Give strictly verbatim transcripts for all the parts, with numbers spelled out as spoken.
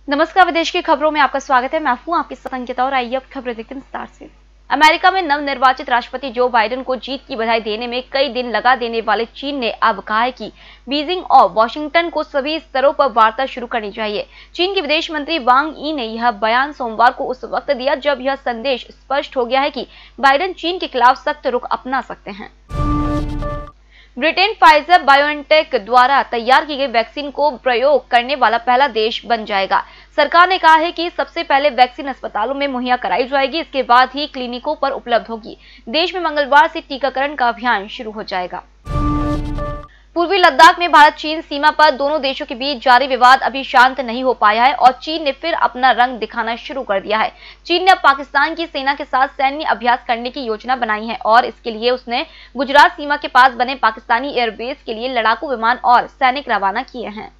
नमस्कार, विदेश की खबरों में आपका स्वागत है। मैं हूं आपके साथ अंकिता और आइए अब खबरें देखते हैं विस्तार से। अमेरिका में नवनिर्वाचित राष्ट्रपति जो बाइडेन को जीत की बधाई देने में कई दिन लगा देने वाले चीन ने अब कहा है कि बीजिंग और वॉशिंगटन को सभी स्तरों पर वार्ता शुरू करनी चाहिए। चीन के विदेश मंत्री वांग यी ने यह बयान सोमवार को उस वक्त दिया जब यह संदेश स्पष्ट हो गया है कि बाइडेन चीन के खिलाफ सख्त रुख अपना सकते हैं। ब्रिटेन फाइजर बायोएनटेक द्वारा तैयार की गई वैक्सीन को प्रयोग करने वाला पहला देश बन जाएगा। सरकार ने कहा है कि सबसे पहले वैक्सीन अस्पतालों में मुहैया कराई जाएगी, इसके बाद ही क्लिनिकों पर उपलब्ध होगी। देश में मंगलवार से टीकाकरण का अभियान शुरू हो जाएगा। पूर्वी लद्दाख में भारत चीन सीमा पर दोनों देशों के बीच जारी विवाद अभी शांत नहीं हो पाया है और चीन ने फिर अपना रंग दिखाना शुरू कर दिया है। चीन ने अब पाकिस्तान की सेना के साथ सैन्य अभ्यास करने की योजना बनाई है और इसके लिए उसने गुजरात सीमा के पास बने पाकिस्तानी एयरबेस के लिए लड़ाकू विमान और सैनिक रवाना किए हैं।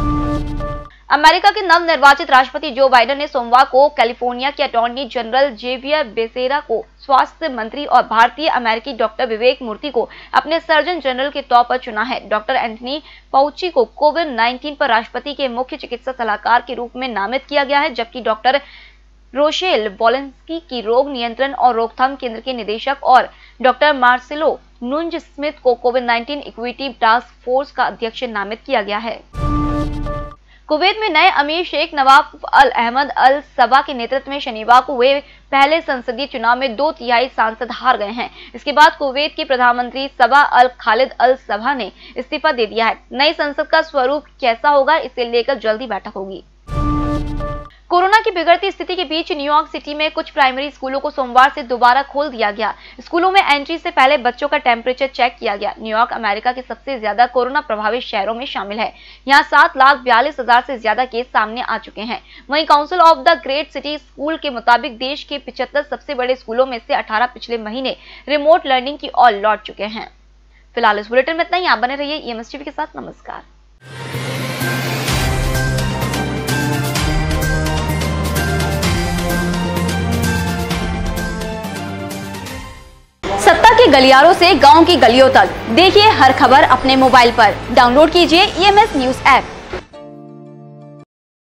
अमेरिका के नवनिर्वाचित राष्ट्रपति जो बाइडेन ने सोमवार को कैलिफोर्निया के अटॉर्नी जनरल जेवियर बेसेरा को स्वास्थ्य मंत्री और भारतीय अमेरिकी डॉक्टर विवेक मूर्ति को अपने सर्जन जनरल के तौर पर चुना है। डॉक्टर एंथनी फाउची को कोविड नाइन्टीन पर राष्ट्रपति के मुख्य चिकित्सा सलाहकार के रूप में नामित किया गया है, जबकि डॉक्टर रोशेल वॉलेंस्की की रोग नियंत्रण और रोकथाम केंद्र के निदेशक और डॉक्टर मार्सेलो नुंज स्मिथ को covid nineteen equity task force का अध्यक्ष नामित किया गया है। कुवैत में नए अमीर शेख नवाफ अल अहमद अल सबा के नेतृत्व में शनिवार को हुए पहले संसदीय चुनाव में दो तिहाई सांसद हार गए हैं। इसके बाद कुवैत के प्रधानमंत्री सबा अल खालिद अल सबा ने इस्तीफा दे दिया है। नई संसद का स्वरूप कैसा होगा, इसे लेकर जल्दी बैठक होगी। कोरोना की बिगड़ती स्थिति के बीच न्यूयॉर्क सिटी में कुछ प्राइमरी स्कूलों को सोमवार से दोबारा खोल दिया गया। स्कूलों में एंट्री से पहले बच्चों का टेम्परेचर चेक किया गया। न्यूयॉर्क अमेरिका के सबसे ज्यादा कोरोना प्रभावित शहरों में शामिल है। यहाँ सात लाख बयालीस हजार से ज्यादा केस सामने आ चुके हैं। वहीं council of the great city school के मुताबिक देश के पिछहत्तर सबसे बड़े स्कूलों में से अठारह पिछले महीने रिमोट लर्निंग की ओर लौट चुके हैं। फिलहाल इस बुलेटिन में इतना ही। आप बने रहिए ईएमएस टीवी के साथ। नमस्कार। सत्ता के गलियारों से गांव की गलियों तक देखिए हर खबर अपने मोबाइल पर। डाउनलोड कीजिए ईएमएस न्यूज ऐप।